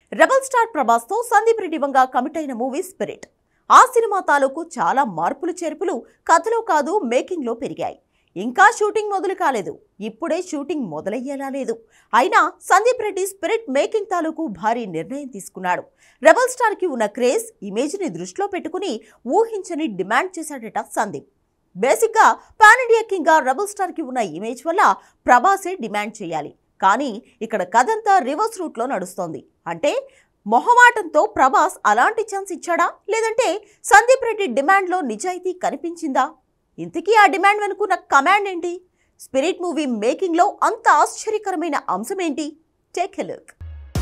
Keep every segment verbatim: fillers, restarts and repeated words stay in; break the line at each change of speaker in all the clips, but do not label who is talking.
Rebel star Prabhas తో Sandeep Reddy Vanga commit అయిన movie Spirit. ఆ సినిమా తాలూకు చాలా మార్పులు చేర్పులు కథలో కాదు మేకింగ్ లో పెరిగాయి. ఇంకా షూటింగ్ మొదలు కాలేదు, ఇప్పుడే షూటింగ్ మొదలయ్యేలా లేదు. అయినా సందీప్ రెడ్డి స్పిరిట్ మేకింగ్ తాలూకు భారీ నిర్ణయం తీసుకున్నాడు. రెబల్ స్టార్ కి ఉన్న క్రేజ్, ఇమేజ్ ని దృష్టిలో పెట్టుకుని ఊహించని డిమాండ్ చేశాడట సందీప్. బేసిక్ గా పాన్ ఇండియా కింగ్ గా రెబల్ స్టార్ కి ఉన్న ఇమేజ్ వల్ల ప్రభాసే డిమాండ్ చేయాలి. కానీ ఇక్కడ కథంతా రివర్స్ రూట్ లో నడుస్తోంది. అంటే మొహమాటంతో ప్రభాస్ అలాంటి ఛాన్స్ ఇచ్చాడా, లేదంటే సందీప్ రెడ్డి డిమాండ్ లో నిజాయితీ కనిపించిందా? ఇంతకీ ఆ డిమాండ్ వెనుకున్న కమాండ్ ఏంటి? స్పిరిట్ మూవీ మేకింగ్ లో అంత ఆశ్చర్యకరమైన అంశం ఏంటి? Take a look.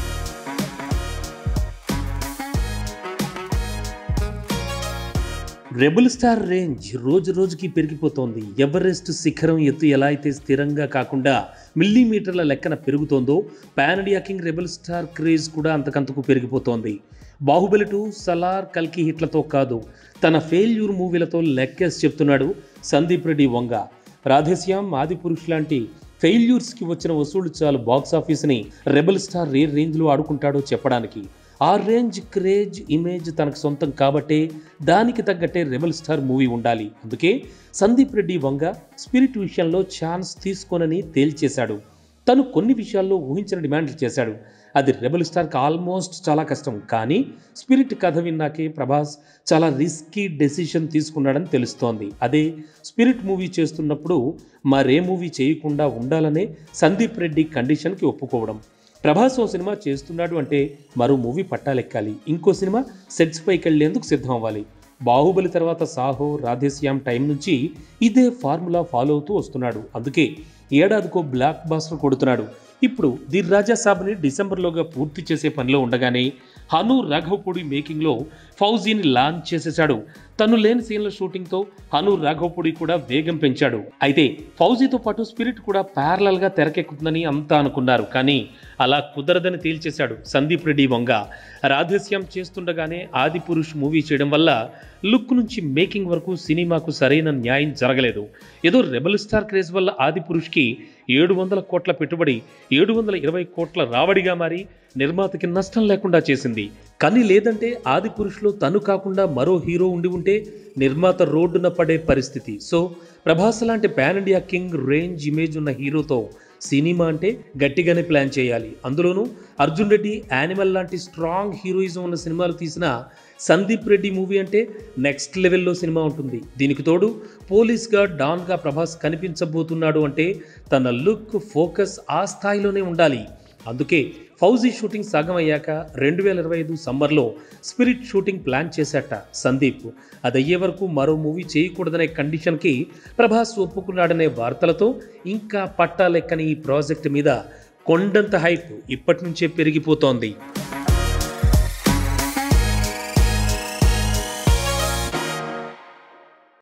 Rebel star range రోజు రోజుకి పెరిగిపోతోంది. ఎవరెస్ట్ శిఖరం ఎత్తు ఎలా అయితే స్థిరంగా కాకుండా మిల్లీమీటర్ల లెక్కన పెరుగుతోందో, pan India king rebel star craze కూడా అంతకంతకు పెరిగిపోతోంది. బాహుబలి టూ, సలార్, కల్కి హిట్లతో కాదు, తన ఫెయిల్యూర్ మూవీలతో లెక్కేసి చెప్తున్నాడు సందీప్ రెడ్డి వంగ. రాధేశ్యామ్, ఆదిపురుష్ లాంటి ఫెయిల్యూర్స్కి వచ్చిన వసూళ్లు చాలు బాక్స్ ఆఫీస్ని రెబల్ స్టార్ ఏ రేంజ్లో ఆడుకుంటాడో చెప్పడానికి. ఆ రేంజ్, క్రేజ్, ఇమేజ్ తనకు సొంతం కాబట్టే దానికి తగ్గట్టే రెబల్ స్టార్ మూవీ ఉండాలి. అందుకే సందీప్ రెడ్డి వంగ స్పిరిట్ విషయంలో ఛాన్స్ తీసుకోనని తేల్చేశాడు. తను కొన్ని విషయాల్లో ఊహించిన డిమాండ్లు చేశాడు. అది రెబల్ స్టార్కి ఆల్మోస్ట్ చాలా కష్టం. కానీ స్పిరిట్ కథ విన్నాకే ప్రభాస్ చాలా రిస్కీ డెసిషన్ తీసుకున్నాడని తెలుస్తోంది. అదే స్పిరిట్ మూవీ చేస్తున్నప్పుడు మరే మూవీ చేయకుండా ఉండాలనే సందీప్ రెడ్డి కండిషన్కి ఒప్పుకోవడం. ప్రభాస్ ఓ సినిమా చేస్తున్నాడు అంటే మరో మూవీ పట్టాలెక్కాలి, ఇంకో సినిమా సెట్స్ పైకి వెళ్లేందుకు సిద్ధం అవ్వాలి. బాహుబలి తర్వాత సాహో, రాధేశ్యామ్ టైం నుంచి ఇదే ఫార్ములా ఫాలో అవుతూ వస్తున్నాడు. అందుకే ఏడాదికో బ్లాక్ బాస్టర్ కొడుతున్నాడు. ఇప్పుడు ది రాజా సాబ్ని డిసెంబర్లోగా పూర్తి చేసే పనిలో ఉండగానే హను రాఘవపూడి మేకింగ్లో ఫౌజీని లాంచ్ చేసేశాడు. తను లేని సీన్ల షూటింగ్తో హను రాఘవపూడి కూడా వేగం పెంచాడు. అయితే ఫౌజీతో పాటు స్పిరిట్ కూడా ప్యారలల్గా తెరకెక్కుతుందని అంతా అనుకున్నారు. కానీ అలా కుదరదని తేల్చేశాడు సందీప్ రెడ్డి వంగ. రాధేశ్యామ్ చేస్తుండగానే ఆదిపురుష్ మూవీ చేయడం వల్ల లుక్ నుంచి మేకింగ్ వరకు సినిమాకు సరైన న్యాయం జరగలేదు. ఏదో రెబల్ స్టార్ క్రేజ్ వల్ల ఆదిపురుష్కి ఏడు వందల కోట్ల పెట్టుబడి ఏడు వందల ఇరవై కోట్ల రాబడిగా మారి నిర్మాతకి నష్టం లేకుండా చేసింది. కానీ లేదంటే ఆదిపురుష్లో తను కాకుండా మరో హీరో ఉండి ఉంటే నిర్మాత రోడ్డున పడే పరిస్థితి. సో ప్రభాస్ లాంటి pan India king, range, image ఉన్న హీరోతో సినిమా అంటే గట్టిగానే ప్లాన్ చేయాలి. అందులోనూ అర్జున్ రెడ్డి, యానిమల్ లాంటి స్ట్రాంగ్ హీరోయిజం ఉన్న సినిమాలు తీసిన సందీప్ రెడ్డి మూవీ అంటే నెక్స్ట్ లెవెల్లో సినిమా ఉంటుంది. దీనికి తోడు పోలీస్గా, డాన్గా ప్రభాస్ కనిపించబోతున్నాడు అంటే తన లుక్, ఫోకస్ ఆ స్థాయిలోనే ఉండాలి. అందుకే ఫౌజీ షూటింగ్ సగం అయ్యాక రెండు వేల ఇరవై ఐదు సమ్మర్లో స్పిరిట్ షూటింగ్ ప్లాన్ చేశాట సందీప్. అది అయ్యే వరకు మరో మూవీ చేయకూడదనే కండిషన్కి ప్రభాస్ ఒప్పుకున్నాడనే వార్తలతో ఇంకా పట్టాలెక్కని ఈ ప్రాజెక్ట్ మీద కొండంత హైప్ ఇప్పటి నుంచే పెరిగిపోతోంది.